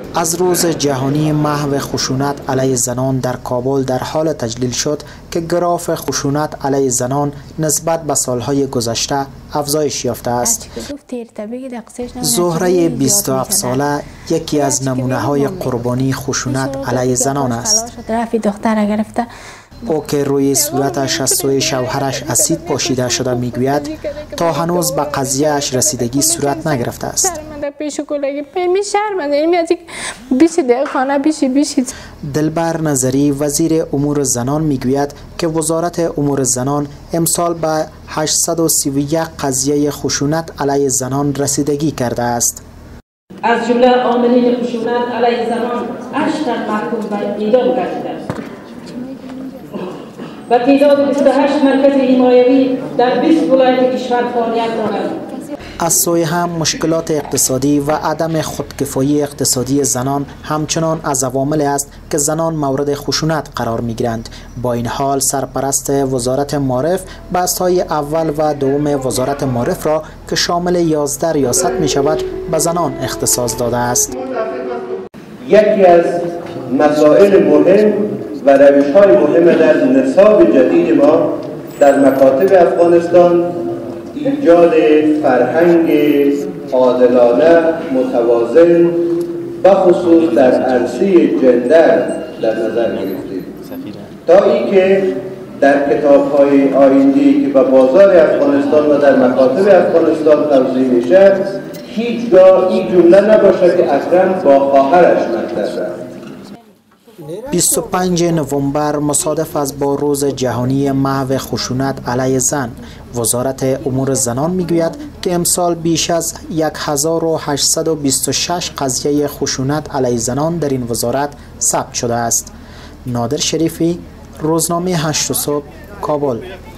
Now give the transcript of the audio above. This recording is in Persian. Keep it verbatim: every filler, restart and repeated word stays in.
از روز جهانی محو خشونت علیه زنان در کابل در حال تجلیل شد که گراف خشونت علیه زنان نسبت به سالهای گذشته افزایش یافته است. زهره بیست و هفت ساله یکی از نمونه‌های قربانی خشونت علیه زنان است. او که روی صورتش از سوی شوهرش اسید پاشیده شده میگوید تا هنوز به قضیه‌اش رسیدگی صورت نگرفته است. دلبر نظری وزیر امور زنان میگوید که وزارت امور زنان امسال به هشتصد و سی و یک قضیه خشونت علیه زنان رسیدگی کرده است. از جمله عاملین خشونت علیه زنان هشت تن محکوم به اعدام گردیدند و تعداد بیست و هشت مرکز حمایوی در بیست ولایت کشور فعالیت دارند. از سوی هم مشکلات اقتصادی و عدم خودکفایی اقتصادی زنان همچنان از عوامل است که زنان مورد خشونت قرار می گیرند. با این حال سرپرست وزارت معارف بحث‌های اول و دوم وزارت معارف را که شامل یازده ریاست می شود به زنان اختصاص داده است. یکی از مسائل مهم و روش‌های مهم در نصاب جدید ما در مکاتب افغانستان ایجاد فرهنگ عادلانه متوازن و خصوص در عرصه جندر در نظر گرفتیم تا اینکه در کتاب‌های آیینی که به بازار افغانستان و در مکاتب افغانستان توزیع میشه هیچگاه این جمله نباشه که اکرم با خواهرش مطرح است. بیست و پنجم نوامبر مصادف است با روز جهانی محو خشونت علیه زن. وزارت امور زنان میگوید که امسال بیش از هزار و هشتصد و بیست و شش قضیه خشونت علیه زنان در این وزارت ثبت شده است. نادر شریفی، روزنامه هشت صبح، کابل.